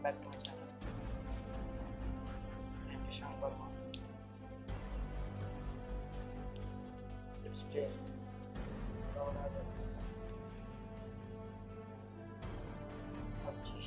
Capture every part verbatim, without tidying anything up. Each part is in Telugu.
welcome back to my channel. I am Kishan Verma. Let's play Corona Virus. P U B G.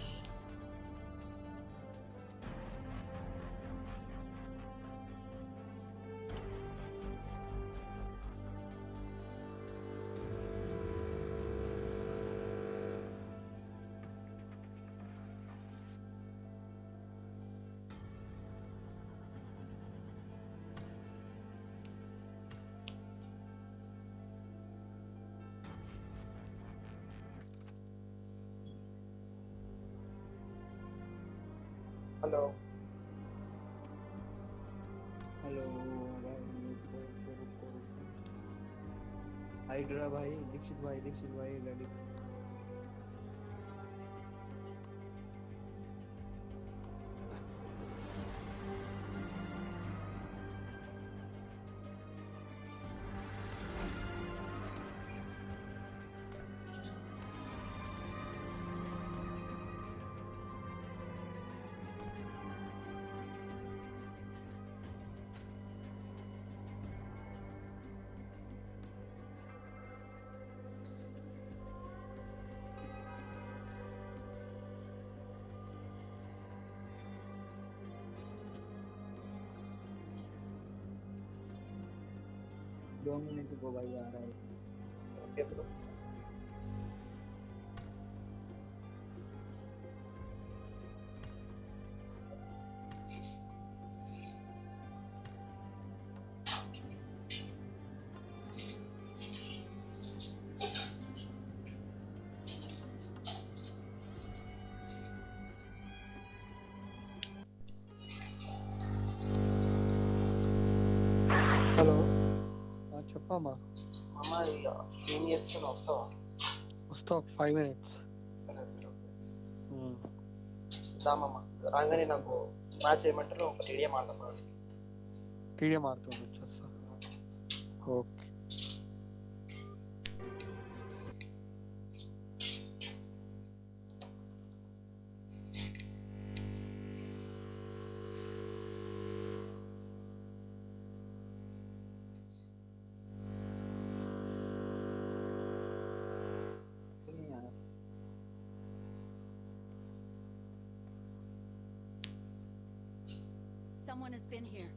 Hello hello भाई रुको रुको रुको रुको हाइड्रा भाई दीक्षित भाई दीक्षित भाई रेडी दो मिनट को भाई आ रहा है ओके ब्रो हेलो ఆ చెప్పమ్మా మామ ఏం చేస్తున్నావు వస్తావా వస్తా ఒక ఫైవ్ మినిట్స్ సరే సరే ఓకే దా మామ రాగానే నాకు మ్యాచ్ చేయమంటారు ఒక టీడీఎం ఆడతాం టీడీఎం ఆడుతుంది వచ్చేస్తా okay Someone has been here.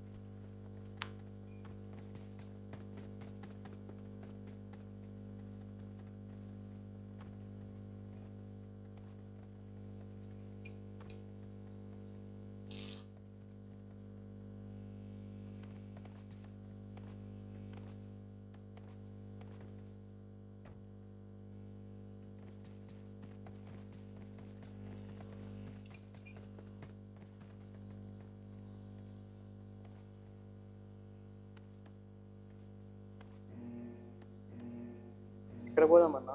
ఇక్కడ పోదామన్నా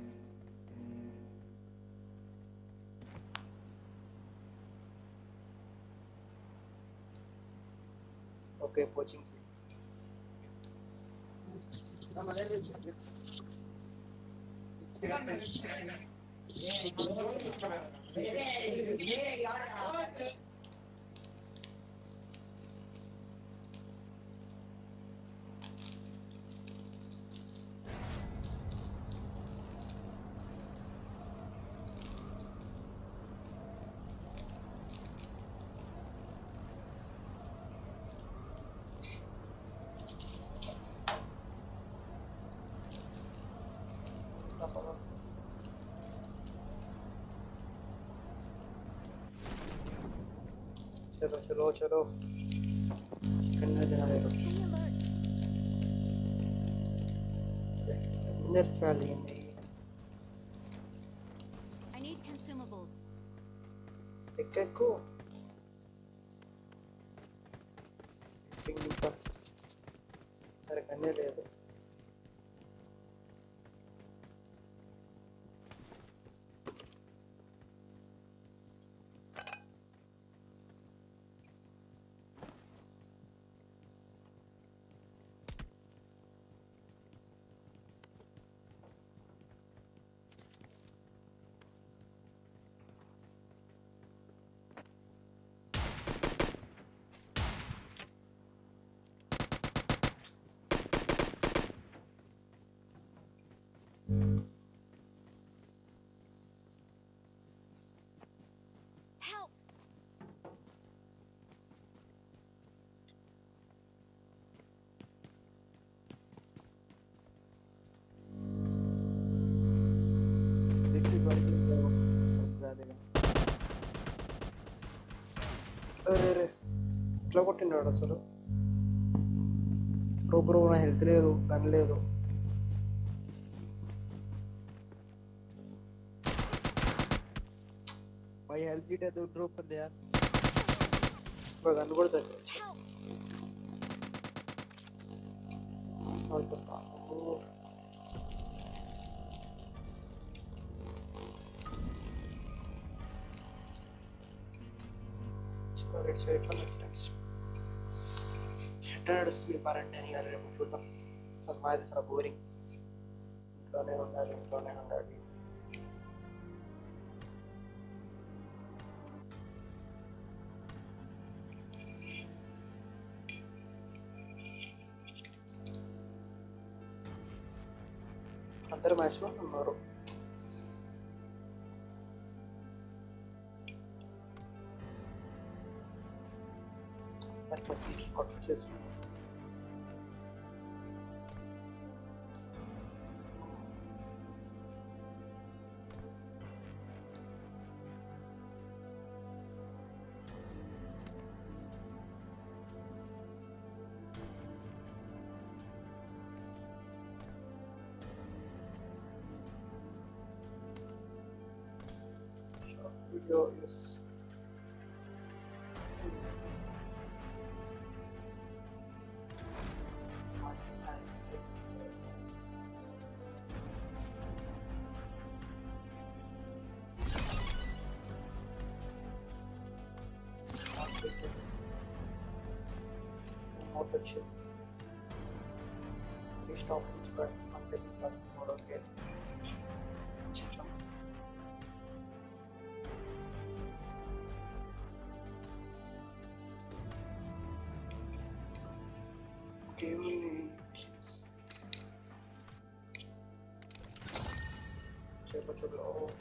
ఓకే కోచింగ్ चलो चलो चलो करना देना मेरे को अंदर कर लेंगे I need consumables. एक एक को पिंग का अरे करने ले दो वर्किंग ज्यादा అరే రే ఇట్లా కొట్టినాడు అసలు బ్రో బ్రో నా హెల్త్ లేదు గన్ లేదు भाई हेल्प किट है तो ड्रॉप कर दे यार గన్ కూడా తగ్గించు అవుతుందా let's wait for next time. ఎట్లా నడుస్తుంది క్వారంటైన్ ఇక రేపు చూద్దాం అసలు మాది చాలా బోరింగ్ ఇంట్లోనే ఉండాలి ఇంట్లోనే ఉండాలి అందరు మ్యాచ్లో ఉన్నారు మరి కొంచెం అవుట్ఫిట్ చేసుకున్నాను video is protection. Stop subscribe until plus more okay. चलो चलो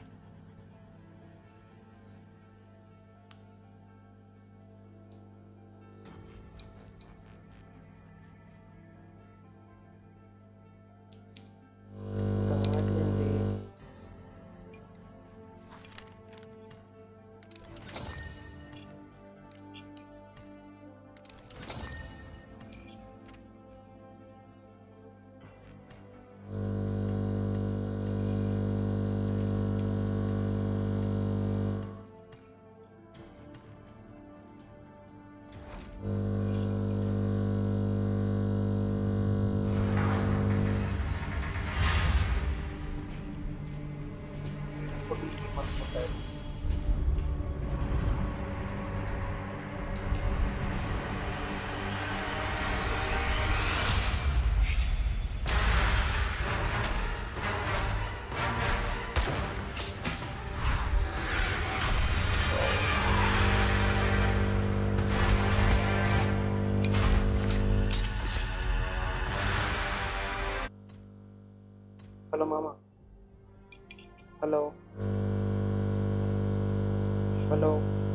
Hello, Mama. Hello. Hello.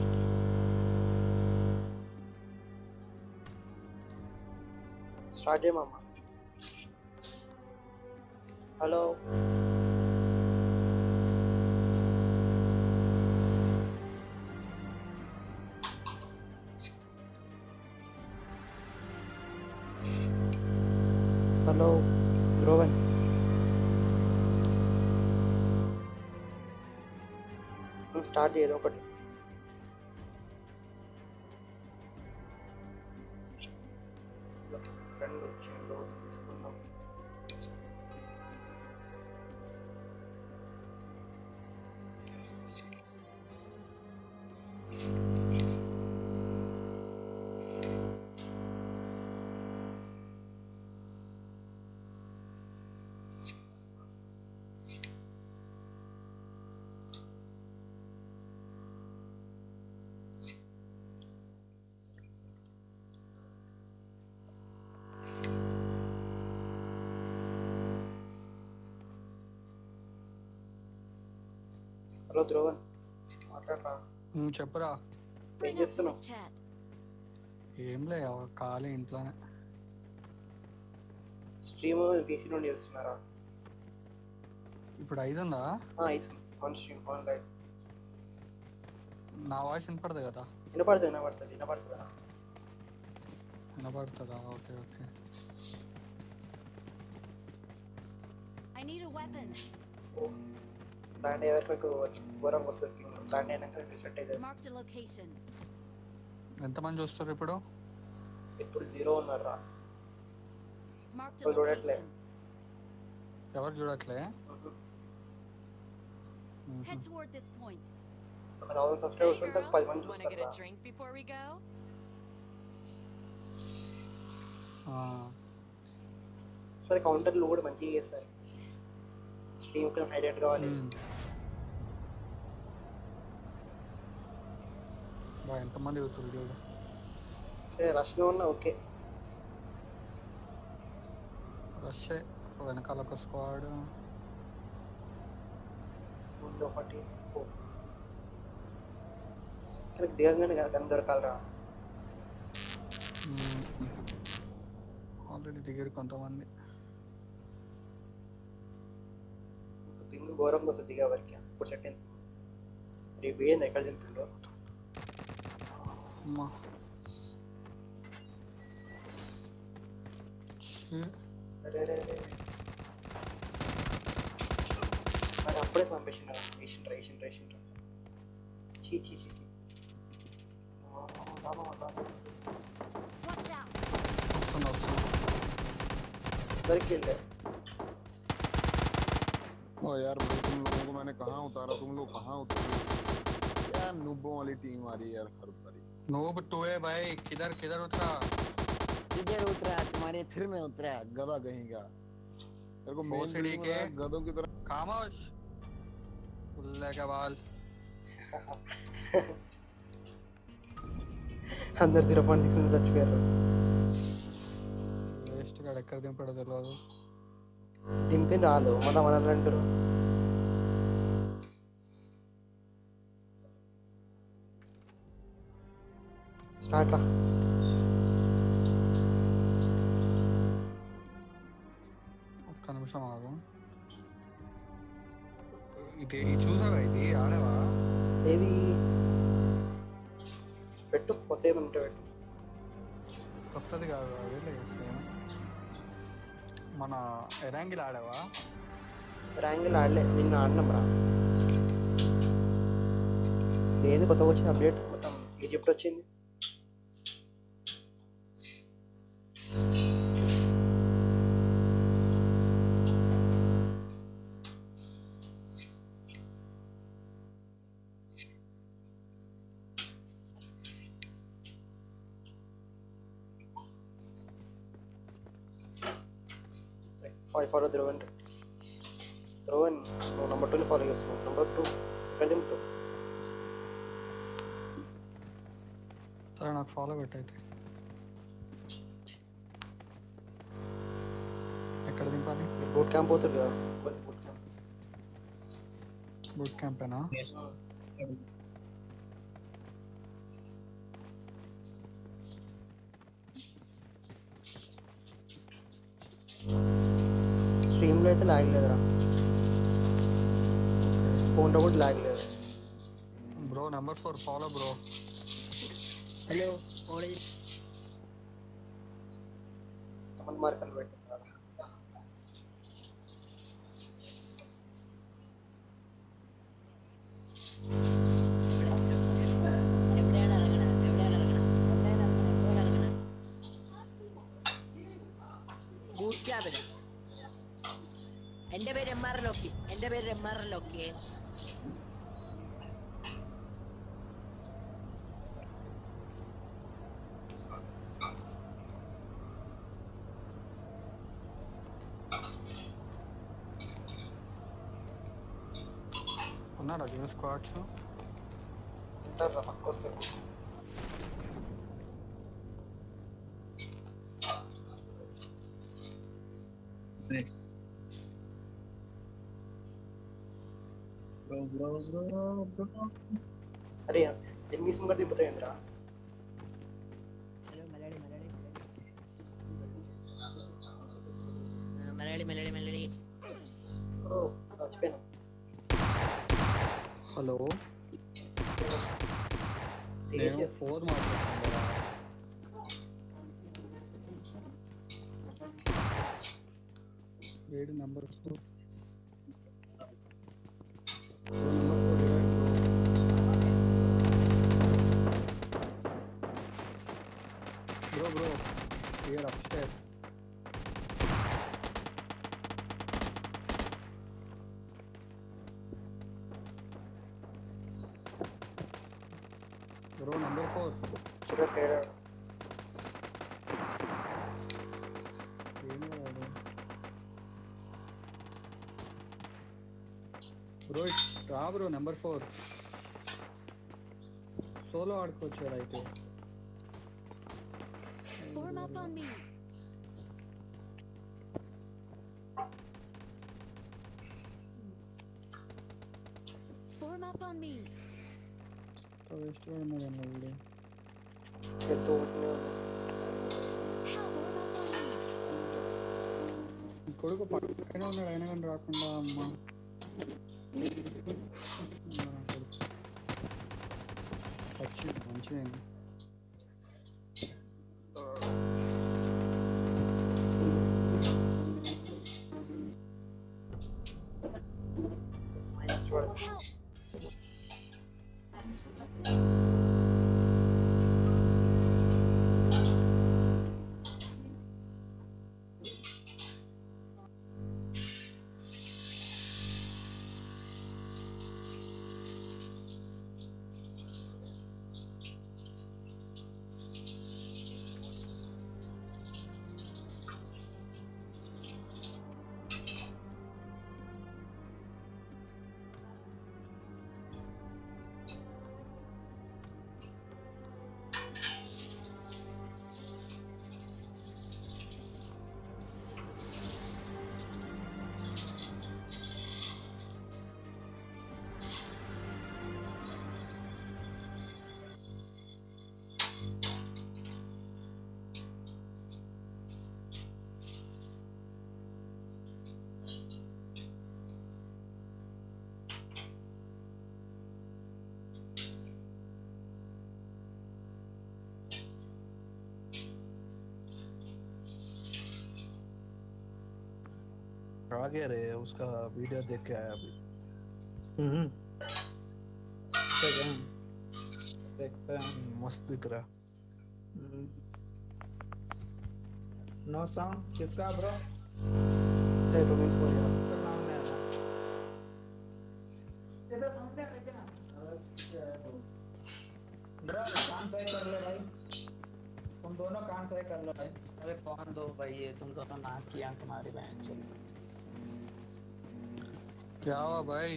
Start, Mama. Hello. Hello, Rowan. Start చేయదు ఒకటి ఫ్రెండ్ వచ్చిందో తీసుకుందాం హలో ధ్రువన్ మాట్లాడరా చెప్పరా ఏం Bring up చేస్తున్నావు this chat. ఏం లే ఖాళీ ఇంట్లోనే స్ట్రీమ్ పీసీ నుండి చేస్తున్నారా ఇప్పుడు ఐదుందా ఆ, అవుతుంది ఆన్ స్ట్రీమ్ ఆన్ లైవ్. నా వాయిస్ వినపడదు కదా? వినపడుతుంది వినపడుతుంది వినపడుతుందా? వినపడుతుందా? Okay okay. I need a weapon. Land అయ్యే వరకు ఘోరంగా వస్తుంది. ల్యాండ్ అయినాక సెట్ అవుతుంది. Marked a location. ఎంతమంది చూస్తారు ఇప్పుడు? ఇప్పుడు జీరో ఉన్నారా? Marked a ఇప్పుడు చూడట్లే. location. ఎవరు చూడట్లే? Head toward this point. ఒక థౌసండ్ సబ్స్క్రైబర్స్ ఉంటే పది మంది Want to get చూస్తారు. a drink before we go? So కౌంటర్లు కూడా మంచిగా చేస్తారు. స్ట్రీమ్ కొంచెం హైలైట్ కావాలి. బా ఎంతమంది చూస్తారు చూడు. సరే రష్లో ఉన్నా ఓకే. రష్ వెనకాల ఒక స్క్వాడ్, ముందు ఒకటి. కానీ దిగంగానే గన్ దొరకాలరా. ఆల్రెడీ దిగారు కొంతమంది. పింగ్ ఘోరంగా వస్తుంది దిగే వరకు. ఇప్పుడు సెట్ అయింది. రేపు వేయండి ఎక్కడ తింటుండో. అమ్మా అరే అరే అరే అది అప్పుడే పంపేసిండ్రా వేసిండ్రా వేసిండ్రా వేసిండ్రా. చీ చీ చీ చీ. Watch out. వస్తుంది వస్తుంది. దొరికిండే. ओ यार भाई तुम लोगों को मैंने कहाँ उतारा, तुम लोग कहाँ उतरे यार? नूबों वाली टीम आ रही है यार हर बारी। नूब टू है भाई, किधर किधर उतरा? किधर उतरा? तुम्हारे फिर में उतरा गधा कहेगा। तेरे को मेन भोसड़ी के गधों की तरह खामोश उल्ले के बाल. అందరు జీరో పాయింట్ సిక్స్ మీద చచ్చిపోయారు. వేస్ట్ గా ఎక్కడ దింపడో తెలియదు. దింపి రాలు మన మనల్ని అంటారు. స్టార్ట్ రా. ఒక్క నిమిషం ఆగు. ఇది చూసావా? ఇది ఆడవా? ఏది పెట్టు కొత్త ఏమంటే పెట్టు. కొత్తది కాదు అదే సేమ్. మన ఎరాంగిల్ ఆడావా? ర్యాంగిల్ ఆడలే, నిన్న ఆడినాం రా. ఏది కొత్తగా వచ్చింది అప్డేట్? మొత్తం ఈజిప్ట్ వచ్చింది. ఫైవ్ ఫాలో ధ్రువన్ ధ్రువన్ నువ్వు నెంబర్ టూని ఫాలో చేస్తున్నావు. నెంబర్ టూ ఎక్కడ దింపుతావు? సరే నాకు ఫాలో పెట్టయితే. ఎక్కడ దింపాలి? బూట్ క్యాంప్ పోతుంది కదా. బూట్ క్యాంప్ బూట్ క్యాంపేనా? స్ట్రీమ్లో అయితే లాగ్ లేదురా, ఫోన్లో కూడా లాగ్ లేదు. Bro number four follow bro. Hello తమన్ మార్కలు పెట్టినారా? എന്റെ പേര് എം ആർ ലോക്കി. എന്റെ പേര് എം ആർ ലോക്കി. ఉన్నారా జిమ్ స్క్వాడ్స్? ఉంటారా పక్క వస్తారు. అరే ఎనిమిది ముంగట దింపుతాయిందిరా. ഹലോ മലയാളി മലയാളി മലയാളി മലയാളി മലയാളി ఓ చచ్చిపోయాను. హలో నేను టీసీ ఫోర్ మాట్లాడుతున్నాను ఏడు number four bro bro here upstair bro number four ఇక్కడ తేడా ఏమో వాడు బ్రో రా బ్రో నెంబర్ ఫోర్ సోలో ఆడుకోవచ్చు అయితే Form up on me. Form up on me. Waste ఉన్నదన్న వీడు ఎత్తు ఉంటూనే ఉంది. Help, form up on me. ఈ కొడుకు పక్కనే ఉన్నాడు అయినా కానీ రాకుండా అమ్మ అమ్మ నా కొడుకు. పచ్చి మంచిదేంది మైనస్ ట్వెల్వ్ Help. आ गया रे उसका वीडियो देख के आया अभी हम्म देखते हैं मस्त दिख रहा नो साउंड किसका bro Hey, to means for you. नाम है ब्रो कान सही कर लो भाई तुम दोनों कान सही कर लो भाई अरे कौन दो भाई ये तुम दोनों नाक की आंख तुम्हारी बहन चल क्या हुआ भाई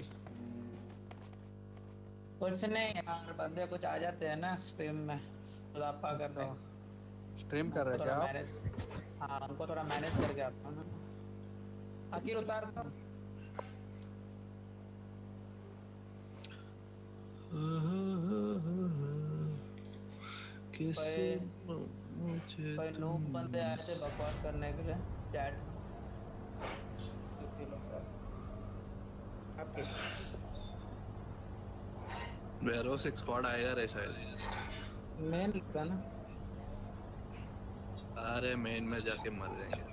कुछ नहीं यार बंदे कुछ आ जाते हैं ना स्ट्रीम में लापा करने स्ट्रीम कर रहे क्या आप? मैनेज हाँ उनको थोड़ा मैनेज करके आता हूँ ना आखिर उतार दो कैसे कोई नूब बंदे आए थे बकवास करने के लिए चैट वेरोस एक स्क्वाड आएगा रे शायद मेन लिखा ना अरे मेन में जाके मर जाएंगे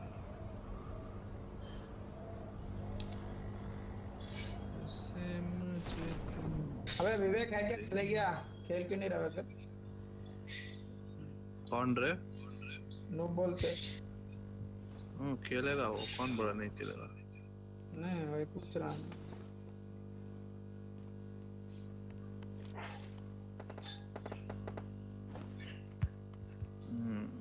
अबे विवेक है क्या चले गया खेल क्यों नहीं रहा वैसे कौन रे नूब बोलते हम्म खेलेगा वो कौन बोला नहीं खेलेगा नहीं वही पूछ रहा हूँ हम्म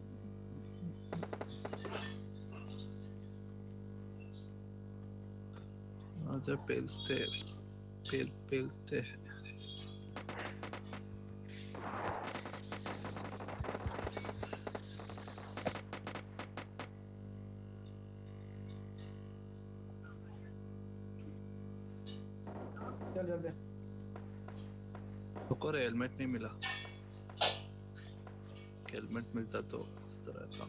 आजा पेलते पेल पेलते चल जल्दी को हेलमेट नहीं मिला हेलमेट मिलता तो इस तरह था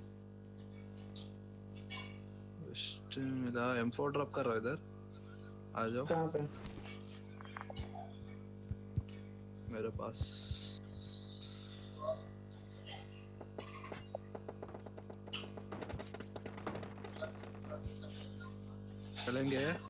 वेस्ट मिला एम फोर ड्रॉप कर रहा इधर आ जाओ कहाँ पे? मेरे पास। चलेंगे